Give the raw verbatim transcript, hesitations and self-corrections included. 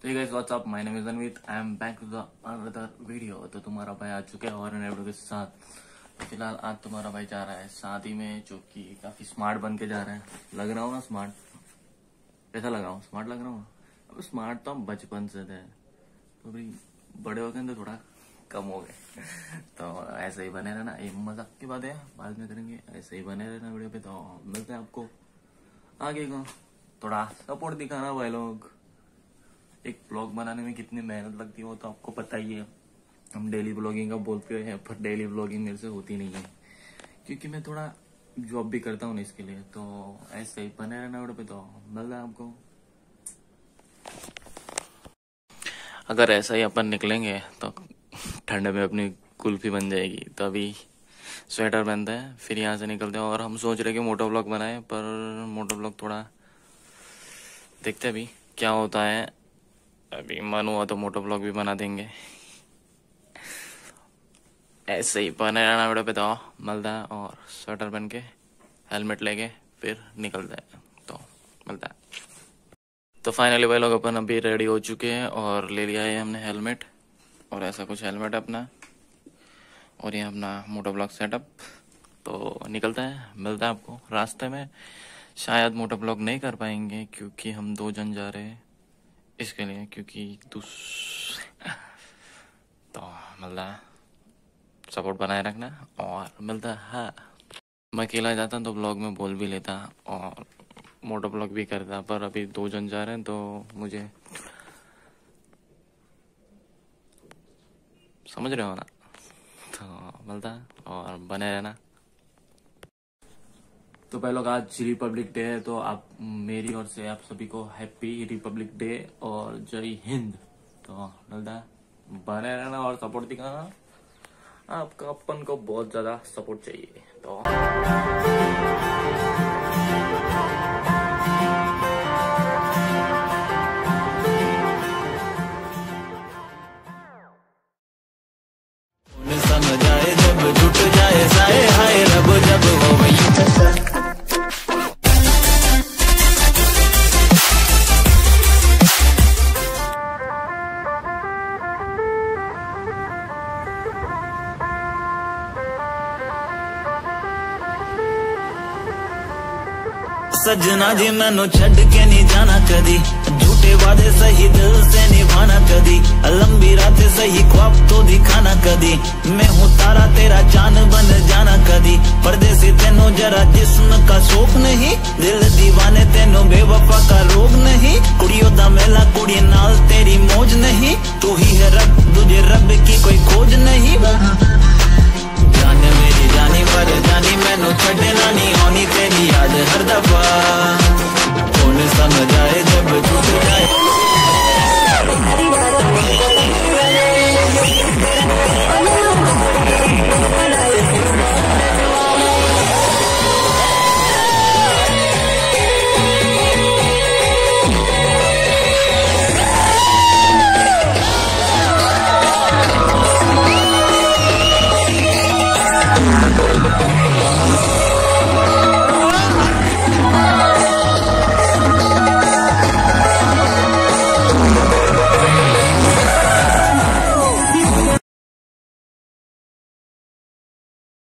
तो guys what's up, my name is Anvit, I am back to the another video. तो तुम्हारा भाई आ चुका है और वीडियो के साथ। फिलहाल आज तुम्हारा भाई जा रहा है शादी में, जो कि काफी स्मार्ट बन के जा रहा है। लग रहा हूँ ना स्मार्ट? कैसा लग रहा हूँ? स्मार्ट लग रहा हूँ? अब स्मार्ट तो हम बचपन से थे, तो भाई बड़े हो गए तो थोड़ा कम हो गए। तो ऐसे ही बने रहना, ये मजाक की बात है, बाद में करेंगे। ऐसे ही बने रहना वीडियो पे। तो मिलते हैं आपको आगे को। थोड़ा सपोर्ट दिखाना भाई लोग। एक ब्लॉग बनाने में कितनी मेहनत लगती है वो तो आपको पता ही है। हम डेली ब्लॉगिंग का बोलते हैं, पर डेली ब्लॉगिंग मेरे से होती नहीं है, क्योंकि मैं थोड़ा जॉब भी करता हूँ ना इसके लिए। तो ऐसे ही बने रहना वीडियो पे। तो मिल रहा है आपको। अगर ऐसा ही अपन निकलेंगे तो ठंड में अपनी कुल्फी बन जाएगी। तो अभी स्वेटर पहनते हैं, फिर यहाँ से निकलते हैं। और हम सोच रहे कि मोटो ब्लॉग बनाए, पर मोटो ब्लॉग थोड़ा देखते हैं अभी क्या होता है। अभी मन हुआ तो मोटो ब्लॉग भी बना देंगे। ऐसे ही बने रहना वीडियो पे। तो मिलता है, और स्वेटर पहन के हेलमेट लेके फिर निकलते हैं। तो मिलता है। तो फाइनली भाई लोग अपन अभी रेडी हो चुके हैं और ले लिया है हमने हेलमेट। और ऐसा कुछ हेलमेट अपना, और ये अपना मोटो ब्लॉग सेटअप। तो निकलता है, मिलता है आपको रास्ते में। शायद मोटो ब्लॉग नहीं कर पाएंगे क्योंकि हम दो जन जा रहे हैं इसके लिए, क्योंकि दूस तो मिलता है, सपोर्ट बनाए रखना। और मिलता है हाँ। मैं अकेला जाता तो ब्लॉग में बोल भी लेता और मोटो ब्लॉग भी करता, पर अभी दो जन जा रहे हैं तो मुझे समझ रहे हो ना। तो मिलता है और बने रहना। तो भाई लोग आज रिपब्लिक डे है, तो आप मेरी ओर से आप सभी को हैप्पी रिपब्लिक डे और जय हिंद। तो मिलता है, बने रहना और सपोर्ट दिखाना। आपका अपन को बहुत ज्यादा सपोर्ट चाहिए। तो समझाए जब जुट जाए साए हाय रब जब हो वही। सजना जी मैनू छड़ के नहीं जाना कदी, झूठे वादे सही दिल से निभाना कदी, लंबी रातें सही ख्वाब तो दिखाना कदी। मैं हूँ तारा तेरा चांद बन जाना कदी, परदेसी तेनों जरा जिस्म का शौक नहीं, दिल दीवाने तेनों बेवफा का रोग नहीं। कुड़ियों दा मेला कुड़ी नाल तेरी मौज नहीं, तू ही है रब तुझे रब की कोई खोज